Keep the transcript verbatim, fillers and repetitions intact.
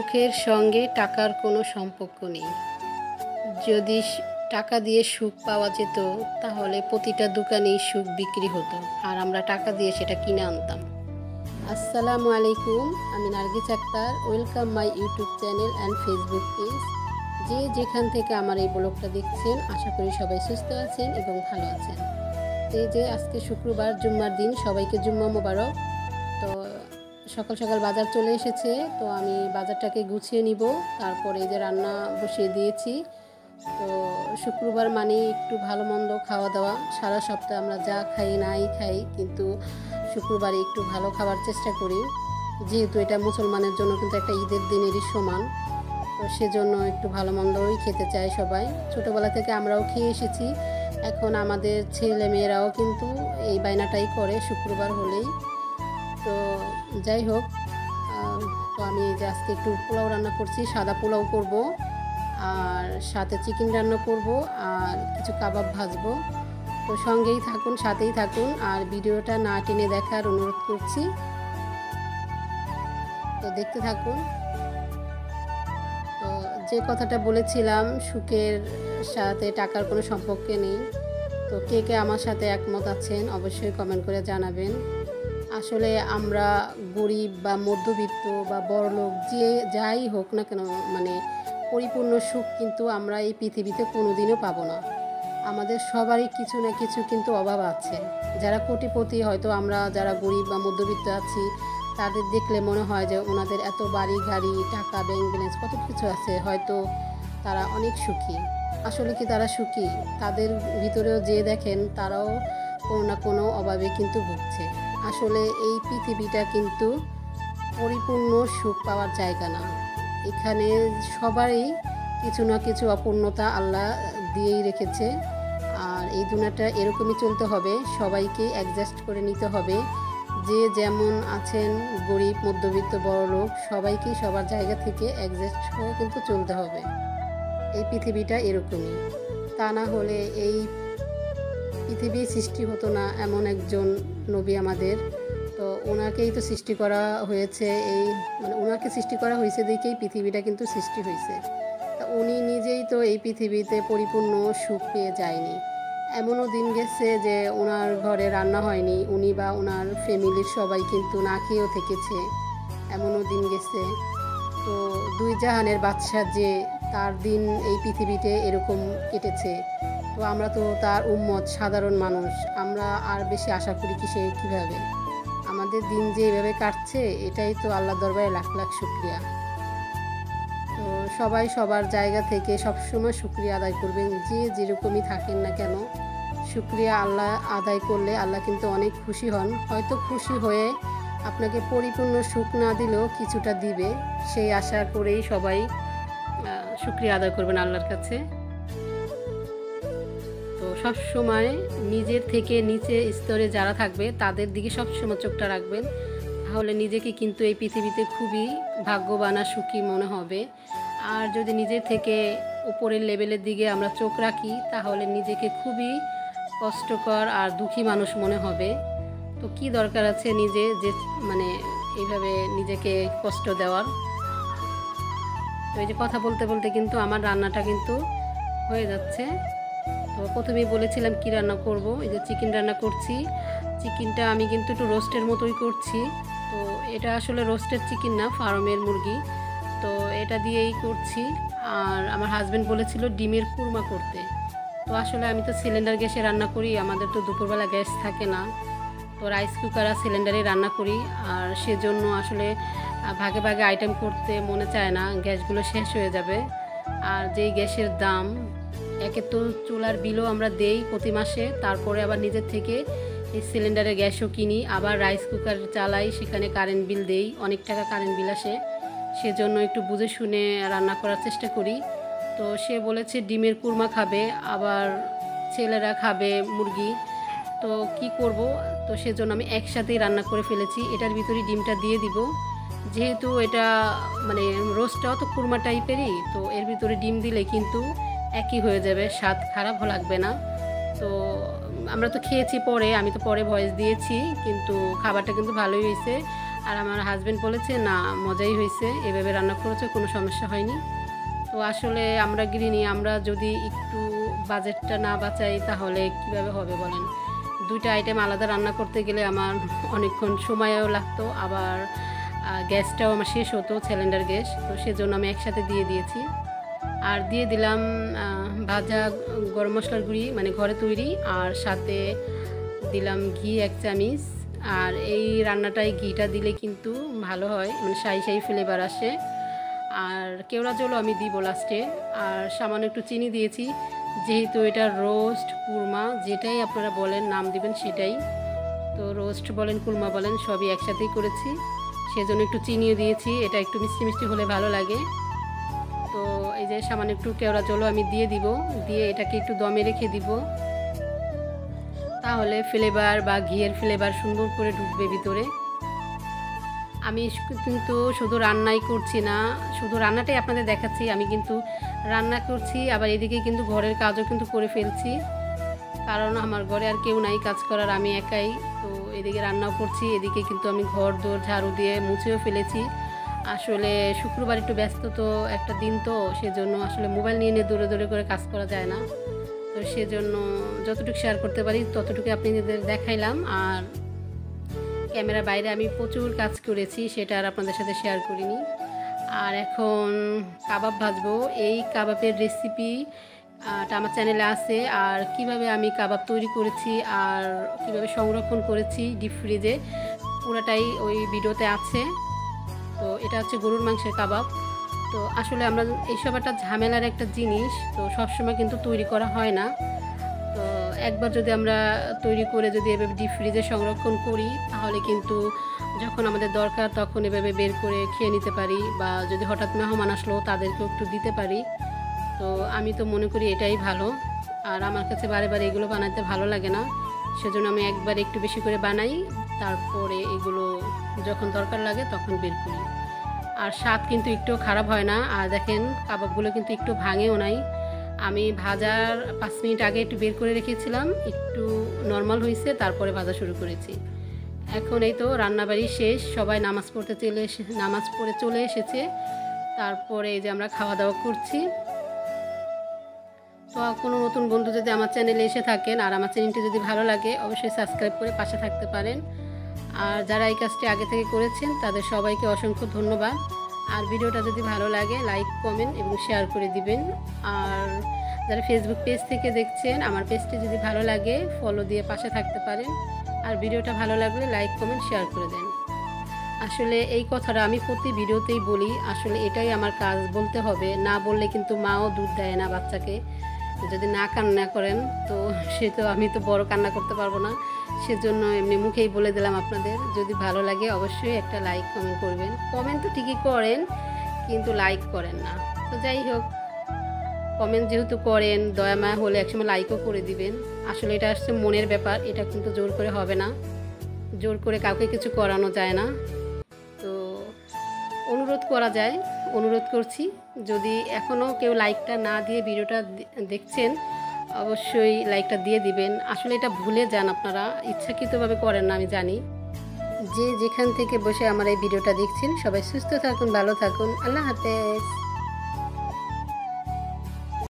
সুখের সঙ্গে টাকার কোনো সম্পর্ক নেই। যদি টাকা দিয়ে সুখ পাওয়া যেত তাহলে প্রতিটা দোকানেই সুখ বিক্রি হতো, আর আমরা টাকা দিয়ে সেটা কিনে আনতাম। আসসালামু আলাইকুম, আমি Nargis Akter. Welcome my YouTube channel and Facebook page. যে যেখান থেকে আমার এই ব্লগটা দেখছেন, আশা করি সবাই সুস্থ আছেন এবং ভালো আছেন। এই যে আজকে শুক্রবার, জুম্মার দিন, সবাইকে জুম্মা মোবারক। তো সকাল সকাল বাজার চলে এসেছে, তো আমি বাজারটাকে গুছিয়ে নিব। তারপরে এই যে রান্না বসিয়ে দিয়েছি। তো শুক্রবার মানে একটু ভালো মন্দ খাওয়া দাওয়া। সারা সপ্তাহে আমরা যা খাই নাই খাই, কিন্তু শুক্রবারে একটু ভালো খাবার চেষ্টা করি, যেহেতু এটা মুসলমানের জন্য কিন্তু একটা ঈদের দিনেরই সমান। তো সেজন্য একটু ভালো মন্দই খেতে চায় সবাই। ছোটোবেলা থেকে আমরাও খেয়ে এসেছি, এখন আমাদের ছেলে মেয়েরাও কিন্তু এই বায়নাটাই করে শুক্রবার হলেই। তো যাই হোক, তো আমি যে আজকে একটু পোলাও রান্না করছি, সাদা পোলাও করব, আর সাথে চিকেন রান্না করব, আর কিছু কাবাব ভাজবো। তো সঙ্গেই থাকুন, সাথেই থাকুন, আর ভিডিওটা না টেনে দেখার অনুরোধ করছি। তো দেখতে থাকুন। তো যে কথাটা বলেছিলাম, সুখের সাথে টাকার কোনো সম্পর্ক নেই, তো কে কে আমার সাথে একমত আছেন অবশ্যই কমেন্ট করে জানাবেন। আসলে আমরা গরিব বা মধ্যবিত্ত বা বড়লোক, যে যাই হোক না কেন, মানে পরিপূর্ণ সুখ কিন্তু আমরা এই পৃথিবীতে কোনোদিনও পাবো না। আমাদের সবারই কিছু না কিছু কিন্তু অভাব আছে। যারা কোটিপতি, হয়তো আমরা যারা গরিব বা মধ্যবিত্ত আছি, তাদের দেখলে মনে হয় যে ওনাদের এত বাড়ি গাড়ি, টাকা, ব্যাংক ব্যালেন্স, কত কিছু আছে, হয়তো তারা অনেক সুখী। আসলে কি তারা সুখী? তাদের ভিতরেও যে দেখেন, তারাও কোনো না কোনো অভাবে কিন্তু ভুগছে। আসলে এই পৃথিবীটা কিন্তু পরিপূর্ণ সুখ পাওয়ার জায়গা না। এখানে সবারই কিছু না কিছু অপূর্ণতা আল্লাহ দিয়েই রেখেছে, আর এই দুনিয়াটা এরকমই চলতে হবে। সবাইকে অ্যাডজাস্ট করে নিতে হবে। যে যেমন আছেন, গরিব, মধ্যবিত্ত, বড়লোক, সবাইকেই সবার জায়গা থেকে অ্যাডজাস্ট হয়ে কিন্তু চলতে হবে। এই পৃথিবীটা এরকমই। তা না হলে এই পৃথিবী সৃষ্টি হতো না। এমন একজন নবী আমাদের, তো ওনাকেই তো সৃষ্টি করা হয়েছে, এই মানে ওনাকে সৃষ্টি করা হয়েছে দেখেই পৃথিবীটা কিন্তু সৃষ্টি হয়েছে। তা উনি নিজেই তো এই পৃথিবীতে পরিপূর্ণ সুখ পেয়ে যায়নি। এমনও দিন গেছে যে ওনার ঘরে রান্না হয়নি, উনি বা ওনার ফ্যামিলির সবাই কিন্তু না খেয়েও থেকেছে, এমনও দিন গেছে। তো দুই জাহানের বাদশা, যে তার দিন এই পৃথিবীতে এরকম কেটেছে। তো আমরা তো তার উম্মত, সাধারণ মানুষ, আমরা আর বেশি আশা করি কি সে কীভাবে? আমাদের দিন যে এভাবে কাটছে, এটাই তো আল্লাহ দরবারে লাখ লাখ শুকরিয়া। তো সবাই সবার জায়গা থেকে সবসময় শুকরিয়া আদায় করবেন, যে যেরকমই থাকেন না কেন। শুকরিয়া আল্লাহ আদায় করলে আল্লাহ কিন্তু অনেক খুশি হন। হয়তো খুশি হয়ে আপনাকে পরিপূর্ণ সুখ না দিলেও কিছুটা দিবে, সেই আশা করেই সবাই শুকরিয়া আদায় করবেন আল্লাহর কাছে। তো সবসময় নিজের থেকে নিচে স্তরে যারা থাকবে তাদের দিকে সবসময় চোখটা রাখবেন, তাহলে নিজেকে কিন্তু এই পৃথিবীতে খুবই ভাগ্যবান আর সুখী মনে হবে। আর যদি নিজের থেকে উপরের লেভেলের দিকে আমরা চোখ রাখি, তাহলে নিজেকে খুবই কষ্টকর আর দুঃখী মানুষ মনে হবে। তো কি দরকার আছে নিজে যে মানে এইভাবে নিজেকে কষ্ট দেওয়ার? তো এই যে কথা বলতে বলতে কিন্তু আমার রান্নাটা কিন্তু হয়ে যাচ্ছে। তো প্রথমেই বলেছিলাম কি রান্না করব, এই যে চিকেন রান্না করছি। চিকেনটা আমি কিন্তু একটু রোস্টের মতোই করছি। তো এটা আসলে রোস্টের চিকেন না, ফার্মের মুরগি। তো এটা দিয়েই করছি। আর আমার হাজব্যান্ড বলেছিল ডিমের কুরমা করতে। তো আসলে আমি তো সিলিন্ডার গ্যাসে রান্না করি, আমাদের তো দুপুরবেলা গ্যাস থাকে না। তো রাইস কুকার আর সিলিন্ডারে রান্না করি, আর সেজন্য আসলে ভাগে ভাগে আইটেম করতে মনে চায় না, গ্যাসগুলো শেষ হয়ে যাবে। আর যেই গ্যাসের দাম, একে তো চুলার বিলও আমরা দেই প্রতি মাসে, তারপরে আবার নিজের থেকে এই সিলিন্ডারের গ্যাসও কিনি, আবার রাইস কুকার চালাই, সেখানে কারেন্ট বিল দেই, অনেক টাকা কারেন্ট বিল আসে। সেজন্য একটু বুঝে শুনে রান্না করার চেষ্টা করি। তো সে বলেছে ডিমের কুরমা খাবে, আবার ছেলেরা খাবে মুরগি। তো কি করব? তো সেজন্য আমি একসাথেই রান্না করে ফেলেছি। এটার ভিতরে ডিমটা দিয়ে দিব, যেহেতু এটা মানে রোস্টটাও তো কুরমা টাইপেরই, তো এর ভিতরে ডিম দিলে কিন্তু একই হয়ে যাবে, স্বাদ খারাপ লাগবে না। তো আমরা তো খেয়েছি পরে, আমি তো পরে ভয়েস দিয়েছি, কিন্তু খাবারটা কিন্তু ভালোই হয়েছে। আর আমার হাজব্যান্ড বলেছে না মজাই হয়েছে, এভাবে রান্না করেছে, কোনো সমস্যা হয়নি। তো আসলে আমরা গৃহিণী, আমরা যদি একটু বাজেটটা না বাঁচাই তাহলে কিভাবে হবে বলেন। দুইটা আইটেম আলাদা রান্না করতে গেলে আমার অনেকক্ষণ সময়ও লাগতো, আবার গ্যাসটাও আমার শেষ হতো, সিলিন্ডার গ্যাস। তো সেজন্য আমি একসাথে দিয়ে দিয়েছি। আর দিয়ে দিলাম ভাজা গরম মশলার গুঁড়ি, মানে ঘরে তৈরি, আর সাথে দিলাম ঘি এক চামচ। আর এই রান্নাটায় ঘিটা দিলে কিন্তু ভালো হয়, মানে শাহি শাহি ফ্লেভার আসে। আর কেওড়া জলও আমি দিব লাস্টে। আর সামান্য একটু চিনি দিয়েছি, যেহেতু এটা রোস্ট কুরমা যেটাই আপনারা বলেন নাম দিবেন সেটাই। তো রোস্ট বলেন কুরমা বলেন সবই একসাথেই করেছি, সেজন্য একটু চিনিও দিয়েছি, এটা একটু মিষ্টি মিষ্টি হলে ভালো লাগে। তো এই যে সামান্য একটু কেওড়া জলও আমি দিয়ে দিব, দিয়ে এটাকে একটু দমে রেখে দিব, তাহলে ফ্লেভার বা ঘিয়ের ফ্লেভার সুন্দর করে ঢুকবে ভিতরে। আমি কিন্তু শুধু রান্নাই করছি না, শুধু রান্নাটাই আপনাদের দেখাচ্ছি, আমি কিন্তু রান্না করছি আবার এদিকে কিন্তু ঘরের কাজও কিন্তু করে ফেলছি, কারণ আমার ঘরে আর কেউ নাই কাজ করার, আমি একাই। তো এদিকে রান্নাও করছি, এদিকে কিন্তু আমি ঘর দোর ঝাড়ু দিয়ে মুছেও ফেলেছি। আসলে শুক্রবার একটু ব্যস্ত তো একটা দিন, তো সেজন্য আসলে মোবাইল নিয়ে নিয়ে দৌড়ে দৌড়ে করে কাজ করা যায় না। তো সেজন্য যতটুকু শেয়ার করতে পারি ততটুকু আপনাদের দেখাইলাম। আর ক্যামেরার বাইরে আমি প্রচুর কাজ করেছি, সেটা আর আপনাদের সাথে শেয়ার করিনি। আর এখন কাবাব ভাজবো। এই কাবাবের রেসিপি আমার চ্যানেলে আছে, আর কিভাবে আমি কাবাব তৈরি করেছি আর কিভাবে সংরক্ষণ করেছি ডিপ ফ্রিজে, পুরোটাই ওই ভিডিওতে আছে। তো এটা হচ্ছে গরুর মাংসের কাবাব। তো আসলে আমরা এইসব একটা ঝামেলার একটা জিনিস, তো সবসময় কিন্তু তৈরি করা হয় না। তো একবার যদি আমরা তৈরি করে যদি এভাবে ডিপ ফ্রিজে সংরক্ষণ করি, তাহলে কিন্তু যখন আমাদের দরকার তখন এভাবে বের করে খেয়ে নিতে পারি, বা যদি হঠাৎ মেহমান আসলো তাদেরকেও একটু দিতে পারি। তো আমি তো মনে করি এটাই ভালো। আর আমার কাছে বারে বারে এগুলো বানাতে ভালো লাগে না, সেজন্য আমি একবার একটু বেশি করে বানাই, তারপরে এগুলো যখন দরকার লাগে তখন বের করি। আর স্বাদ কিন্তু একটু খারাপ হয় না। আর দেখেন কাবাবগুলো কিন্তু একটু ভাঙেও নাই। আমি ভাজার পাঁচ মিনিট আগে একটু বের করে রেখেছিলাম, একটু নর্মাল হয়েছে, তারপরে ভাজা শুরু করেছি। এখন এই তো রান্নাবাড়ি শেষ, সবাই নামাজ পড়তে চলে এসে নামাজ পড়ে চলে এসেছে। তারপরে এই যে আমরা খাওয়া দাওয়া করছি। তো কোনো নতুন বন্ধু যদি আমার চ্যানেলে এসে থাকেন আর আমার চ্যানেলটি যদি ভালো লাগে অবশ্যই সাবস্ক্রাইব করে পাশে থাকতে পারেন। আর যারা এই কাজটি আগে থেকে করেছেন তাদের সবাইকে অসংখ্য ধন্যবাদ। আর ভিডিওটা যদি ভালো লাগে লাইক কমেন্ট এবং শেয়ার করে দিবেন। আর যারা ফেসবুক পেজ থেকে দেখছেন আমার পেজটি যদি ভালো লাগে ফলো দিয়ে পাশে থাকতে পারেন। আর ভিডিওটা ভালো লাগলে লাইক কমেন্ট শেয়ার করে দেন। আসলে এই কথাটা আমি প্রতি ভিডিওতেই বলি, আসলে এটাই আমার কাজ, বলতে হবে, না বললে কিন্তু মাও দুধ দেয় না বাচ্চাকে। যদি না কান্না করেন তো সে তো আমি তো বড় কান্না করতে পারবো না, সেজন্য এমনি মুখেই বলে দিলাম আপনাদের। যদি ভালো লাগে অবশ্যই একটা লাইক কমেন্ট করবেন। কমেন্ট তো ঠিকই করেন কিন্তু লাইক করেন না। তো যাই হোক, কমেন্ট যেহেতু করেন দয়া মায়া হলে একসময় লাইকও করে দিবেন। আসলে এটা আসছে মনের ব্যাপার, এটা কিন্তু জোর করে হবে না, জোর করে কাউকে কিছু করানো যায় না। তো অনুরোধ করা যায়, অনুরোধ করছি। যদি এখনও কেউ লাইকটা না দিয়ে ভিডিওটা দেখছেন অবশ্যই লাইকটা দিয়ে দিবেন। আসলে এটা ভুলে যান আপনারা, ইচ্ছাকৃতভাবে করেন না আমি জানি। যে যেখান থেকে বসে আমার এই ভিডিওটা দেখছেন সবাই সুস্থ থাকুন, ভালো থাকুন। আল্লাহ হাফেজ।